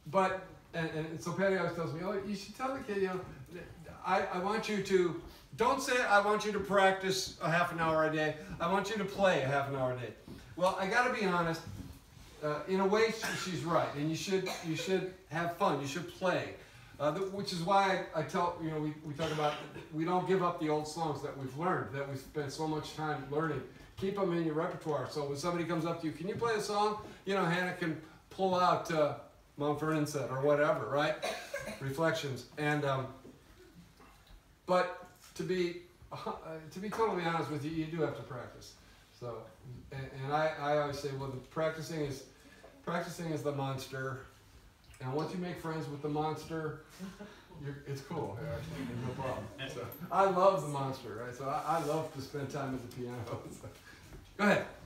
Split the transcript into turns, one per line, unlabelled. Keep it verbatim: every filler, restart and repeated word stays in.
but, and, and so Patty always tells me, oh, you should tell the kid, you know, I, I want you to, don't say I want you to practice a half an hour a day. I want you to play a half an hour a day. Well, I got to be honest. Uh, in a way, she, she's right, and you should you should have fun. You should play, uh, th which is why I, I tell you know we, we talk about we don't give up the old songs that we've learned, that we've spent so much time learning. Keep them in your repertoire. So when somebody comes up to you, can you play a song? You know, Hannah can pull out uh, Mount Vernon said or whatever, right? Reflections. And um, but to be uh, to be totally honest with you, you do have to practice. So, and, and I, I always say, well, the practicing is practicing is the monster, and once you make friends with the monster, you're, it's cool. Actually, no problem. So I love the monster, right? So I, I love to spend time at the piano. So, go ahead.